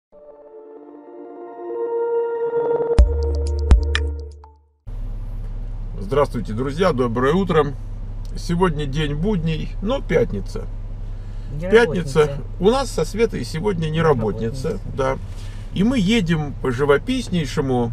Здравствуйте, друзья, доброе утро. Сегодня день будний, но пятница. Пятница. У нас со Светой сегодня не работница, да. И мы едем по живописнейшему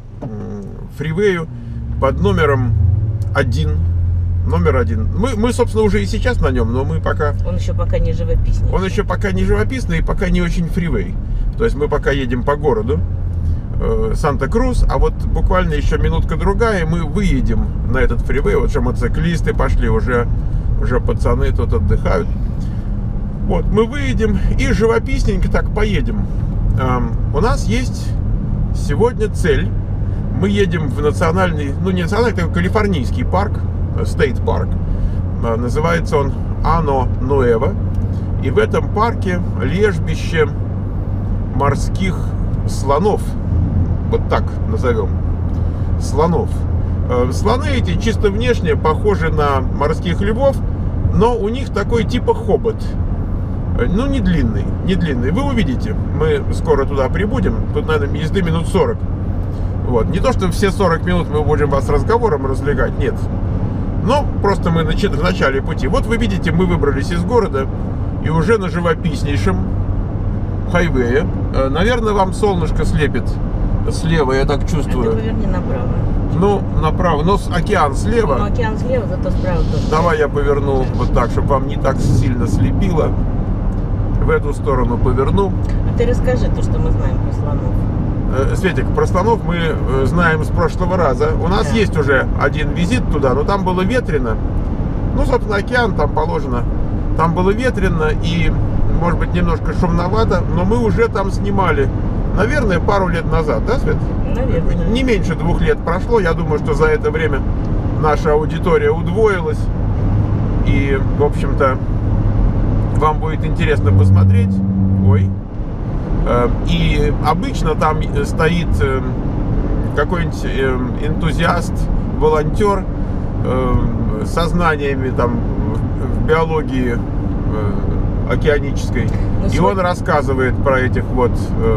фривею под номером 1. Номер 1. Мы, собственно, уже и сейчас на нем, но мы пока... Он еще пока не живописный. Он еще пока не живописный и пока не очень фривей. То есть мы пока едем по городу Санта-Крус, а вот буквально еще минутка-другая, мы выедем на этот фривей. Вот уже мотоциклисты пошли, уже пацаны тут отдыхают. Вот, мы выедем и живописненько так поедем. У нас есть сегодня цель. Мы едем в национальный, ну не национальный, это калифорнийский парк, State Park. Называется он Ано Нуэво. И в этом парке лежбище морских слонов. Вот так назовем. Слонов. Слоны эти чисто внешне похожи на морских львов, но у них такой типа хобот. Ну, не длинный. Вы увидите. Мы скоро туда прибудем. Тут, наверное, езды минут 40. Вот. Не то, что все 40 минут мы будем вас разговором развлекать. Нет. Но просто мы в начале пути. Вот вы видите, мы выбрались из города и уже на живописнейшем хайвее. Наверное, вам солнышко слепит слева, я так чувствую. А ты поверни направо. Ну, направо. Но океан слева. Ну, океан слева, зато справа тоже. Давай я поверну вот так, чтобы вам не так сильно слепило. В эту сторону поверну. А ты расскажи то, что мы знаем про слонов. Светик, про слонов мы знаем с прошлого раза. У нас есть уже один визит туда, но там было ветрено. Ну, собственно, океан там положено. Там было ветрено и, может быть, немножко шумновато, но мы уже там снимали. Наверное, пару лет назад, да, Свет? Наверное. Не меньше 2 лет прошло. Я думаю, что за это время наша аудитория удвоилась. И, в общем-то, вам будет интересно посмотреть. Ой. И обычно там стоит какой-нибудь энтузиаст, волонтер со знаниями там в биологии океанической. И он рассказывает про этих вот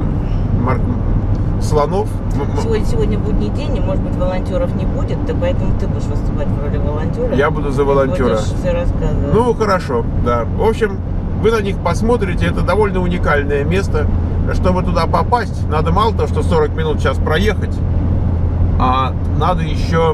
слонов. Сегодня будний день, и, может быть, волонтеров не будет, да, поэтому ты будешь выступать в роли волонтера. Я буду за волонтера. Все рассказывать. Ну, хорошо, да. В общем, вы на них посмотрите, это довольно уникальное место. Чтобы туда попасть, надо мало того, что 40 минут сейчас проехать, а надо еще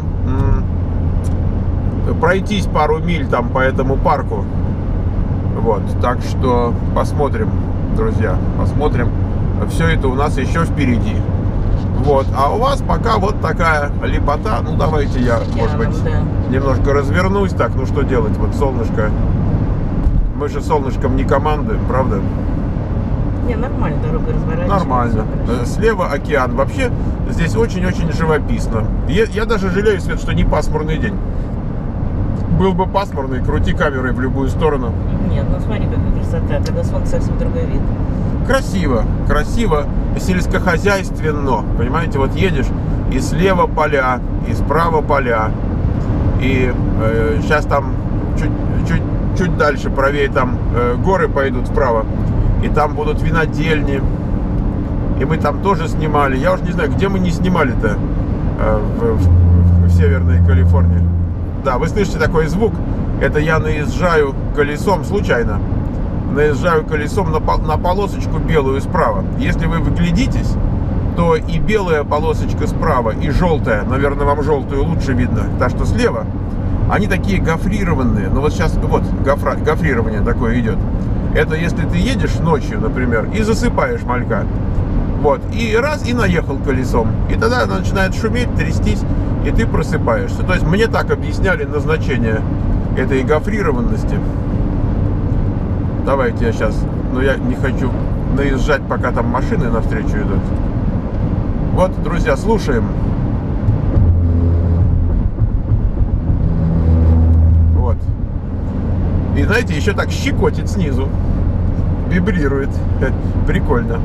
пройтись пару миль там по этому парку. Вот, так что посмотрим, друзья, посмотрим. Все это у нас еще впереди. Вот, а у вас пока вот такая лепота. Ну, давайте я, может быть, немножко развернусь. Так, ну что делать? Вот солнышко. Мы же солнышком не командуем, правда? Не, нормально, дорога разворачивается. Нормально. Слева океан. Вообще, здесь очень-очень живописно. Я даже жалею, Свет, что не пасмурный день. Был бы пасмурный, крути камерой в любую сторону. Нет, ну смотри, какая красота, когда солнце совсем другой вид. Красиво, красиво, сельскохозяйственно. Понимаете, вот едешь, и слева поля, и справа поля. И сейчас там чуть дальше, правее, там горы пойдут вправо. И там будут винодельни. И мы там тоже снимали. Я уже не знаю, где мы не снимали-то в Северной Калифорнии. Да, вы слышите такой звук? Это я наезжаю колесом случайно. Наезжаю колесом на полосочку белую справа. Если вы вглядитесь, то и белая полосочка справа, и желтая, наверное, вам желтую лучше видно, та, что слева, они такие гофрированные. Ну вот сейчас, вот, гофрирование такое идет. Это если ты едешь ночью, например, и засыпаешь малька. Вот, и раз, и наехал колесом. И тогда она начинает шуметь, трястись, и ты просыпаешься. То есть мне так объясняли назначение этой гофрированности. Давайте я сейчас, но я не хочу наезжать, пока там машины навстречу идут. Вот, друзья, слушаем. Вот. И знаете, еще так щекотит снизу. Вибрирует. Прикольно.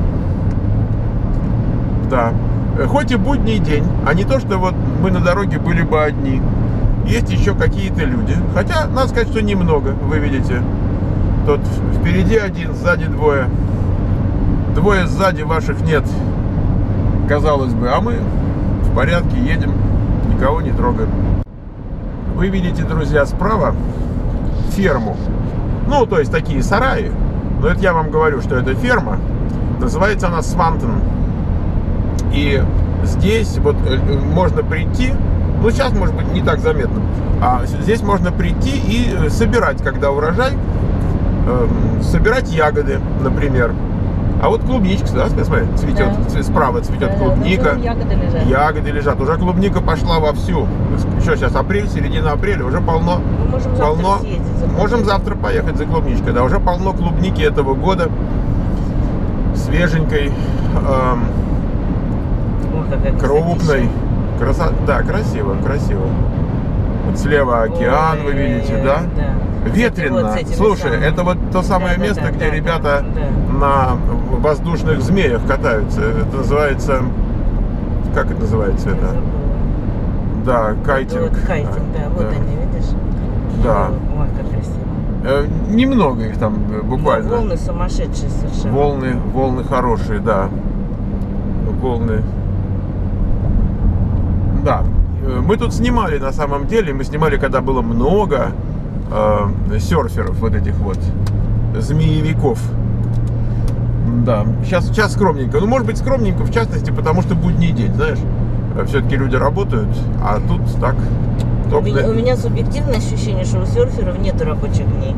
Да. Хоть и будний день, а не то, что вот мы на дороге были бы одни. Есть еще какие-то люди. Хотя, надо сказать, что немного, вы видите. Тут впереди один, сзади двое. Двое сзади, ваших нет, казалось бы, а мы в порядке едем, никого не трогаем. Вы видите, друзья, справа ферму. Ну, то есть такие сараи. Но это я вам говорю, что это ферма. Называется она Свантон. И здесь вот можно прийти. Ну, сейчас, может быть, не так заметно. А здесь можно прийти и собирать, когда урожай, собирать ягоды, например. А вот клубничка, да, смотри, цветет, да. Справа цветет, да, клубника. Да, ягоды лежат. Уже клубника пошла вовсю. Еще сейчас апрель, середина апреля, уже полно. Мы можем полно. Завтра съездить за можем завтра поехать за клубничкой. Да, уже полно клубники этого года. Свеженькой, крупной. Да, красиво, красиво. Вот слева океан, вы видите, да? Да. Ветрено. Вот слушай, это вот то самое место, где ребята на воздушных змеях катаются. Это называется... Как это называется это? Да, кайтинг. Вот кайтинг, да. Вот они, видишь? Да. Ой, как красиво. Немного их там буквально. Но волны сумасшедшие совершенно. Волны хорошие, да. Волны. Да. Мы тут снимали, на самом деле, мы снимали, когда было много серферов, вот этих вот змеевиков. Да, сейчас скромненько. Ну, может быть, скромненько, в частности, потому что будний день, знаешь. Все-таки люди работают, а тут так. У меня субъективное ощущение, что у серферов нет рабочих дней.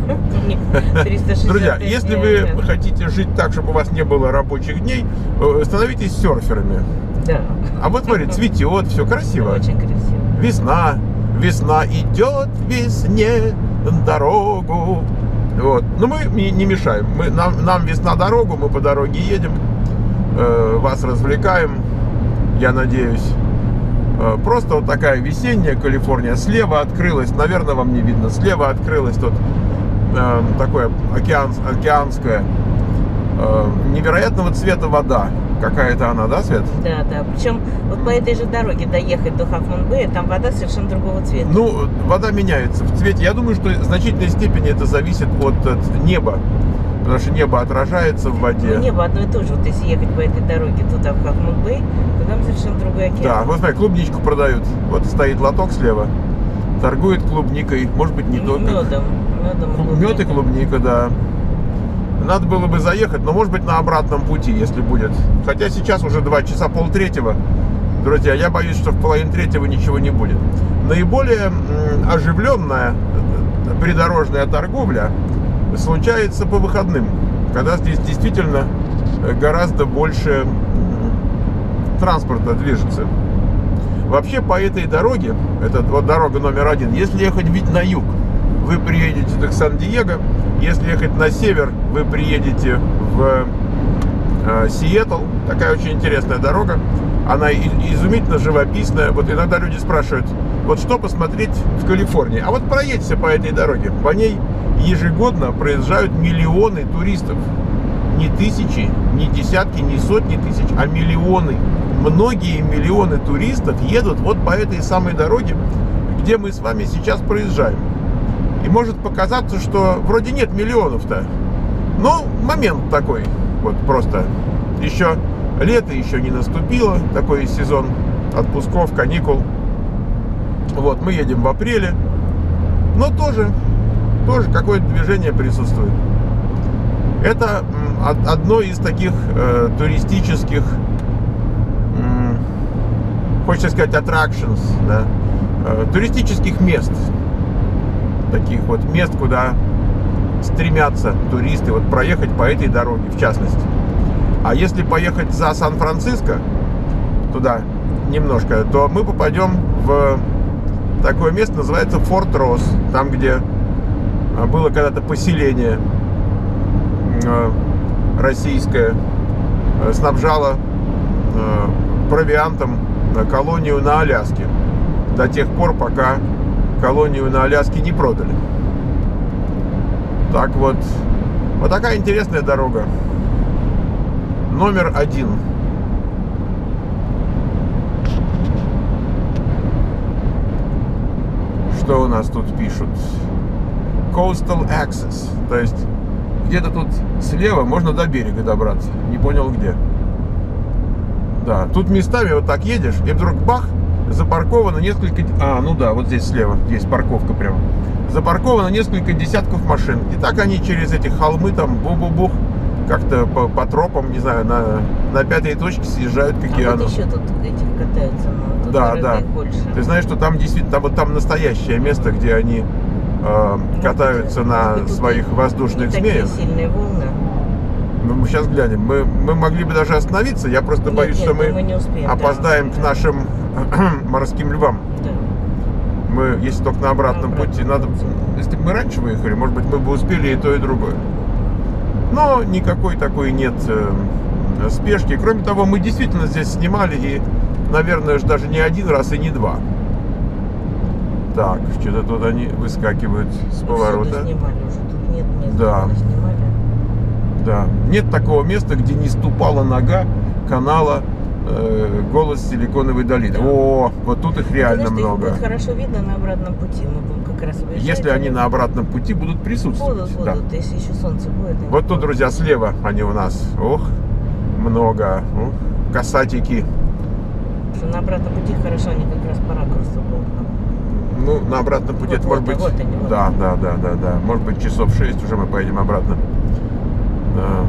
Друзья, если вы хотите жить так, чтобы у вас не было рабочих дней, становитесь серферами. Да. А вот смотри, цветет, все красиво. Очень красиво. Весна идет весне дорогу. Вот. Но мы не мешаем. Нам весна дорогу, мы по дороге едем, вас развлекаем, я надеюсь. Просто вот такая весенняя Калифорния. Слева открылась, наверное, вам не видно, слева открылась тут такое океанское, невероятного цвета вода. Какая-то она, да, Свет? Да, да. Причем вот по этой же дороге доехать до Халфман-Бэя, там вода совершенно другого цвета. Ну, вода меняется в цвете. Я думаю, что в значительной степени это зависит от неба. Потому что небо отражается в воде. Ну, небо одно и то же. Вот если ехать по этой дороге туда, в Халфман-Бэй, то там совершенно другой океан. Да, вот смотри, клубничку продают. Вот стоит лоток слева. Торгует клубникой. Может быть, не только. Медом. Мед и клубника, да. Надо было бы заехать, но может быть на обратном пути, если будет. Хотя сейчас уже 2 часа полтретьего. Друзья, я боюсь, что в половине третьего ничего не будет. Наиболее оживленная придорожная торговля случается по выходным, когда здесь действительно гораздо больше транспорта движется. Вообще по этой дороге, это вот дорога номер 1, если ехать ведь на юг, вы приедете к Сан-Диего. Если ехать на север, вы приедете в Сиэтл. Такая очень интересная дорога. Она изумительно живописная. Вот иногда люди спрашивают, вот что посмотреть в Калифорнии. А вот проедьте по этой дороге. По ней ежегодно проезжают миллионы туристов. Не тысячи, не десятки, не сотни тысяч, а миллионы. Многие миллионы туристов едут вот по этой самой дороге, где мы с вами сейчас проезжаем. И может показаться, что вроде нет миллионов-то. Но момент такой. Вот просто. Еще лето еще не наступило. Такой сезон отпусков, каникул. Вот, мы едем в апреле. Но тоже какое-то движение присутствует. Это одно из таких туристических, хочется сказать, attractions, да, туристических мест. Таких вот мест, куда стремятся туристы вот проехать по этой дороге, в частности. А если поехать за Сан-Франциско, туда немножко, то мы попадем в такое место, называется Форт Росс, там, где было когда-то поселение российское, снабжало провиантом колонию на Аляске до тех пор, пока колонию на Аляске не продали. Так вот, вот такая интересная дорога. Номер 1. Что у нас тут пишут? Coastal Access, то есть где-то тут слева можно до берега добраться. Не понял где. Да, тут местами вот так едешь, и вдруг бах, запарковано несколько... А, ну да, вот здесь слева есть парковка прямо. Запарковано несколько десятков машин. И так они через эти холмы там бу-бу-бух, как-то по тропам, не знаю, на пятой точке съезжают к океану. Вот еще тут этих катаются, но тут да. больше. Ты знаешь, что там действительно, вот там настоящее место, где они катаются на своих воздушных змеях. Такие сильные волны. Мы сейчас глянем. Мы могли бы даже остановиться. Я просто боюсь, что мы не успеем, опоздаем к нашим морским львам. Да. Мы, если только на обратном пути, надо, если бы мы раньше выехали, может быть, мы бы успели и то, и другое. Но никакой такой нет спешки. Кроме того, мы действительно здесь снимали, и, наверное, даже не один раз и не два. Так, что-то тут они выскакивают с поворота. Снимали уже, тут нет места, да. Снимали. Да. Нет такого места, где не ступала нога канала «Голос Силиконовой долины». Да. О, вот тут их реально много. Их будет хорошо видно на обратном пути. Мы будем как раз выезжать. Если они на обратном пути будут присутствовать. Будут, да. Если еще солнце будет. Вот тут, друзья, слева они у нас. Ох, много. Ох, касатики. Что на обратном пути хорошо, они как раз по ракурсу будут. Ну, на обратном пути вот, это может быть... Вот они, вот. Да. Может быть, часов 6 уже мы поедем обратно. Да.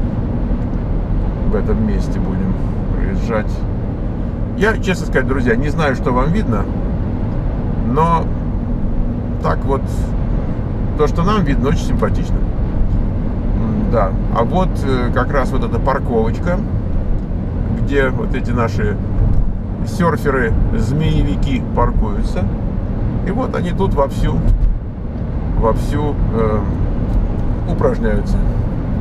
В этом месте будем проезжать. Я, честно сказать, друзья, не знаю, что вам видно, но так вот, то, что нам видно, очень симпатично. Да, а вот как раз вот эта парковочка, где вот эти наши серферы-змеевики паркуются. И вот они тут вовсю упражняются.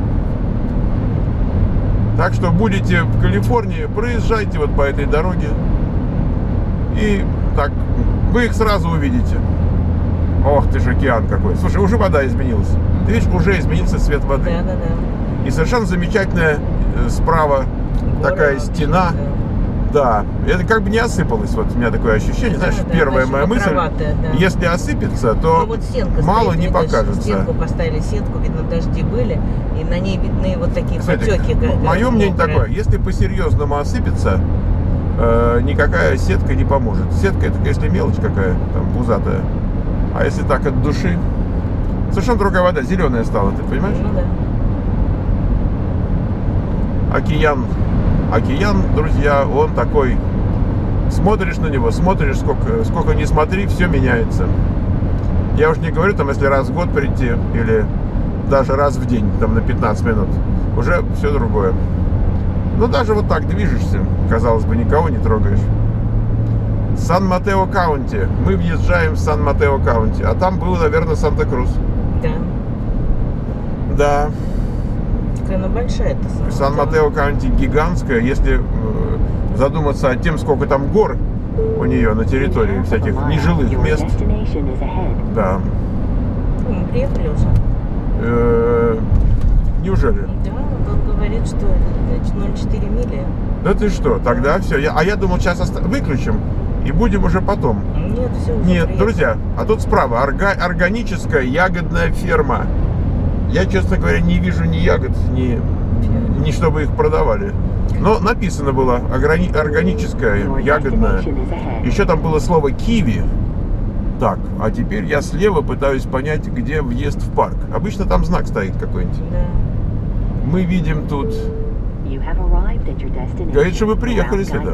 Так что будете в Калифорнии, проезжайте вот по этой дороге. И так, вы их сразу увидите. Ох ты ж, океан какой. Слушай, уже вода изменилась. Ты видишь, уже изменился цвет воды. Да. И совершенно замечательная справа такая стена. Да, это как бы не осыпалось. Вот у меня такое ощущение. Знаешь, первая моя мысль, если осыпется, то вот мало стоит, не покажется. Стенку поставили, сетку, видно, дожди были, и на ней видны вот такие потеки. Мое мнение такое, если по-серьезному осыпется, никакая сетка не поможет. Сетка — это, если мелочь какая, там, пузатая. А если так от души, совершенно другая вода, зеленая стала, ты понимаешь? Ну да. Океан, друзья, он такой, смотришь на него, смотришь, сколько ни смотри, все меняется. Я уж не говорю, там, если раз в год прийти, или даже раз в день, там, на 15 минут, уже все другое. Но даже вот так движешься, казалось бы, никого не трогаешь. Сан-Матео Каунти. Мы въезжаем в Сан-Матео Каунти, а там был, наверное, Санта-Крус. Да. Она большая, это Сан-Матео Каунти гигантская, если задуматься о том, сколько там гор у нее на территории, всяких нежилых мест. Да. Мы приехали уже. Неужели? Да, он говорит, что 0,4 мили. Да ты что, тогда все. Я думал, сейчас выключим и будем уже потом. Нет, все уже Нет, приехали. друзья, а тут справа органическая ягодная ферма. Я, честно говоря, не вижу ни ягод, ни чтобы их продавали. Но написано было органическая, ягодная. Еще там было слово киви. Так, а теперь я слева пытаюсь понять, где въезд в парк. Обычно там знак стоит какой-нибудь. Да. Мы видим тут... Говорит, что вы приехали сюда.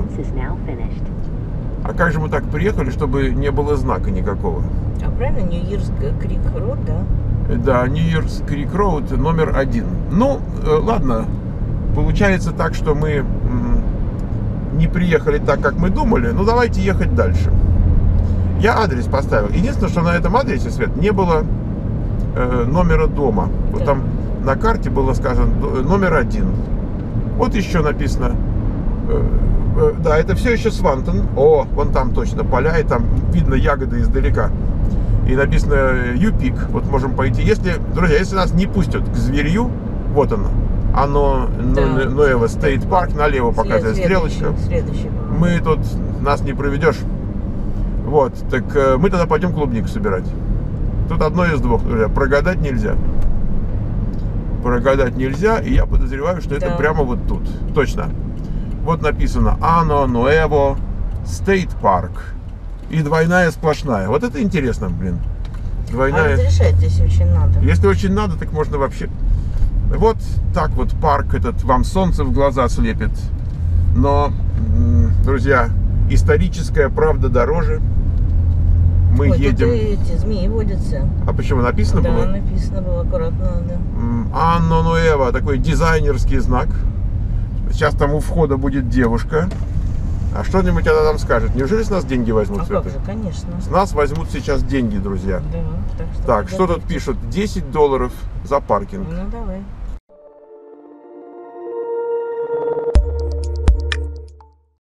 А как же мы так приехали, чтобы не было знака никакого? А правильно, Нью-Йоркс Крик Роуд, да? Да, Нью-Йоркс Крик Роуд номер 1. Ну, ладно. Получается так, что мы не приехали так, как мы думали. Ну, давайте ехать дальше. Я адрес поставил. Единственное, что на этом адресе, Свет, не было номера дома. Вот да. Там на карте было сказано номер 1. Вот еще написано. Да, это все еще Свантон. О, вон там точно поля, и там видно ягоды издалека. И написано Юпик. Вот можем пойти. Если, друзья, если нас не пустят к зверью, вот оно. Оно, да. Ноева Стейт Парк, налево показывает стрелочка. Мы тут, нас не проведешь. Вот, так мы тогда пойдем клубнику собирать. Тут одно из двух, друзья, прогадать нельзя. прогадать нельзя, и я подозреваю, что это Да. прямо вот тут. Точно. Вот написано Ano Nuevo State Park. И двойная сплошная. Вот это интересно, блин. А Двойная. разрешать здесь очень надо. Если очень надо, так можно вообще. Вот так вот парк этот, вам солнце в глаза слепит. Но, друзья, историческая правда дороже. Мы Ой, едем. тут и эти змеи водятся. А почему написано Да, было? написано было, аккуратно надо. Анно Нуэва, такой дизайнерский знак. Сейчас там у входа будет девушка. А что-нибудь она нам скажет. Неужели с нас деньги возьмут? А с как этой? же, конечно. С нас возьмут сейчас деньги, друзья. Да, так что Так, что тут готовьтесь. пишут? $10 за паркинг. Ну, давай.